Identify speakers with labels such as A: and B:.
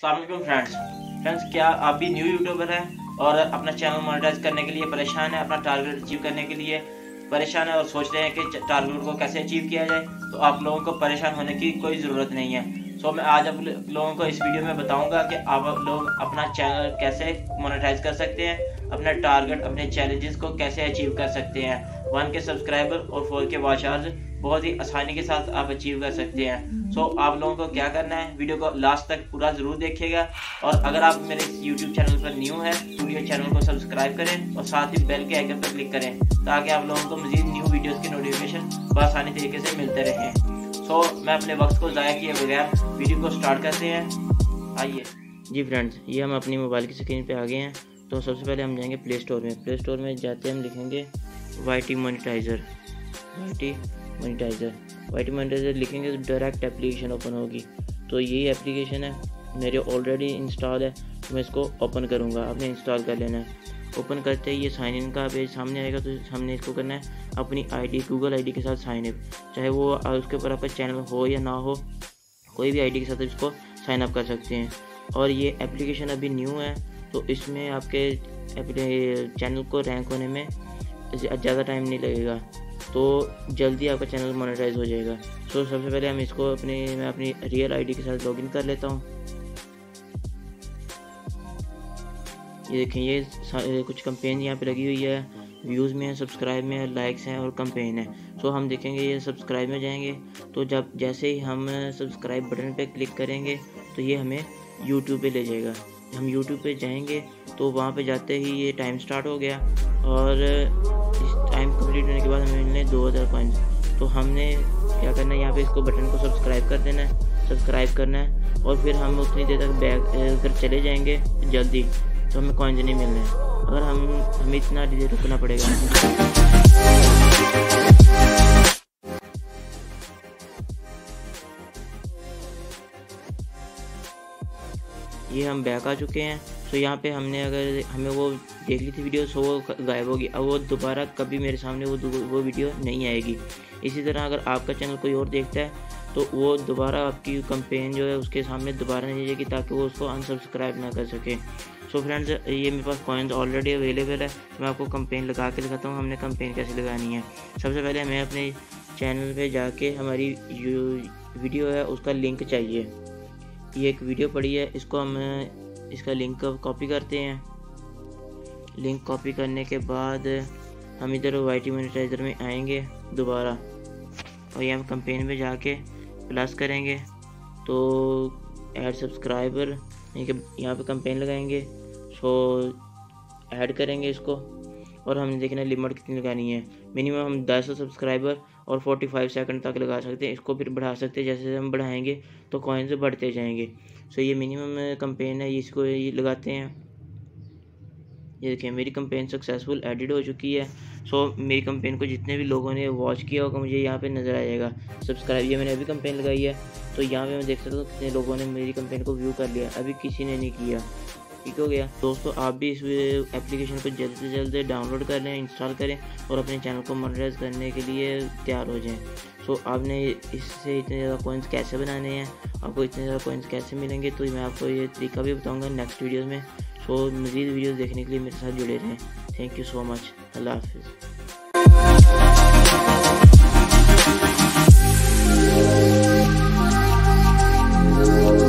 A: अस्सलाम वालेकुम फ्रेंड्स, क्या आप भी न्यू यूट्यूबर हैं और अपना चैनल मोनेटाइज करने के लिए परेशान है, अपना टारगेट अचीव करने के लिए परेशान है और सोच रहे हैं कि टारगेट को कैसे अचीव किया जाए? तो आप लोगों को परेशान होने की कोई ज़रूरत नहीं है। सो मैं आज आप लोगों को इस वीडियो में बताऊंगा कि आप लोग अपना चैनल कैसे मोनेटाइज कर सकते हैं, अपना टारगेट, अपने चैलेंजेस को कैसे अचीव कर सकते हैं। 1 के सब्सक्राइबर और 4 के वॉच आवर्स बहुत ही आसानी के साथ आप अचीव कर सकते हैं। सो आप लोगों को क्या करना है, वीडियो को लास्ट तक पूरा ज़रूर देखिएगा। और अगर आप मेरे यूट्यूब चैनल पर न्यू हैं तो मेरे चैनल को सब्सक्राइब करें और साथ ही बेल के आइकन पर क्लिक करें ताकि आप लोगों को मज़ीद न्यू वीडियोज़ की नोटिफिकेशन बआसानी तरीके से मिलते रहें। सो मैं अपने वक्त को ज़ाया किए बगैर वीडियो को स्टार्ट करते हैं। आइए जी फ्रेंड्स, ये हम अपनी मोबाइल की स्क्रीन पे आ गए हैं। तो सबसे पहले हम जाएंगे प्ले स्टोर में। प्ले स्टोर में जाते हम लिखेंगे YT मोनेटाइज़र। YT मोनेटाइज़र लिखेंगे तो डायरेक्ट एप्लीकेशन ओपन होगी। तो यही एप्लीकेशन है, मेरे ऑलरेडी इंस्टॉल है, तो मैं इसको ओपन करूँगा। आपने इंस्टॉल कर लेना है। ओपन करते ही ये साइन इन का पेज सामने आएगा। तो हमने इसको करना है अपनी आईडी, गूगल आईडी के साथ साइन अप, चाहे वो उसके ऊपर आपका चैनल हो या ना हो, कोई भी आईडी के साथ इसको साइन अप कर सकते हैं। और ये एप्लीकेशन अभी न्यू है, तो इसमें आपके चैनल को रैंक होने में ज़्यादा टाइम नहीं लगेगा, तो जल्दी आपका चैनल मोनेटाइज हो जाएगा। सो सबसे पहले हम इसको मैं अपनी रियल आईडी के साथ लॉगिन कर लेता हूँ। ये देखें, ये कुछ कंपेन यहाँ पे लगी हुई है, व्यूज़ में है, सब्सक्राइब में है, लाइक्स हैं और कंपेन है। सो हम देखेंगे ये सब्सक्राइब में जाएंगे, तो जैसे ही हम सब्सक्राइब बटन पे क्लिक करेंगे तो ये हमें यूट्यूब पे ले जाएगा। हम यूट्यूब पे जाएंगे तो वहाँ पे जाते ही ये टाइम स्टार्ट हो गया और इस टाइम कंप्लीट होने के बाद हमें मिलने 2000 कॉइन्स। तो हमने क्या करना है, यहाँ पे इसको बटन को सब्सक्राइब कर देना है, सब्सक्राइब करना है और फिर हम उतनी देर तक बैक अगर चले जाएंगे जल्दी तो हमें कॉइन्स नहीं मिलने हैं। अगर हमें इतना देर रुकना पड़ेगा। ये हम बैक आ चुके हैं। तो यहाँ पे हमने अगर हमें वो देख ली थी वीडियो, सो वो गायब होगी। अब वो दोबारा कभी मेरे सामने वो वीडियो नहीं आएगी। इसी तरह अगर आपका चैनल कोई और देखता है तो वो दोबारा आपकी कंपेन जो है उसके सामने दोबारा नहीं जाएगी ताकि वो उसको अनसब्सक्राइब ना कर सके। सो फ्रेंड्स, ये मेरे पास कॉइन्स ऑलरेडी अवेलेबल है। मैं आपको कंपेन लगा के दिखाता हूँ हमने कंपेन कैसे लगानी है। सबसे पहले हमें अपने चैनल पे जाके हमारी वीडियो है उसका लिंक चाहिए। ये एक वीडियो पड़ी है, इसको हम इसका लिंक कॉपी करते हैं। लिंक कॉपी करने के बाद हम इधर YT मोनेटाइज़र में आएंगे दोबारा और यहाँ कंपेन में जाके प्लस करेंगे तो ऐड सब्सक्राइबर, यहाँ पे कंपेन लगाएंगे। सो ऐड करेंगे इसको और हमने देखना लिमिट कितनी लगानी है। मिनिमम हम 10 सब्सक्राइबर और 45 सेकंड तक लगा सकते हैं। इसको फिर बढ़ा सकते हैं, जैसे हम बढ़ाएंगे तो कॉइन्स बढ़ते जाएंगे। सो ये मिनिमम कंपेन है, इसको ये लगाते हैं। ये देखिए, मेरी कंपेन सक्सेसफुल एडिट हो चुकी है। सो मेरी कंपेन को जितने भी लोगों ने वॉच किया होगा मुझे यहाँ पे नज़र आएगा सब्सक्राइब। ये मैंने अभी कंपेन लगाई है, तो यहाँ पे मैं देख सकता हूँ कितने लोगों ने मेरी कंपेन को व्यू कर लिया। अभी किसी ने नहीं किया। ठीक हो गया दोस्तों, आप भी इस एप्लीकेशन को जल्द से जल्द डाउनलोड कर लें, इंस्टॉल करें और अपने चैनल को मोनेटाइज करने के लिए तैयार हो जाएं। सो आपने इससे इतने ज़्यादा कॉइन्स कैसे बनाने हैं, आपको इतने ज़्यादा कॉइन्स कैसे मिलेंगे, तो मैं आपको ये तरीका भी बताऊंगा नेक्स्ट वीडियोज़ में। सो मज़ीद वीडियोज़ देखने के लिए मेरे साथ जुड़े रहें। Thank you so much. अल्लाह हाफिज़।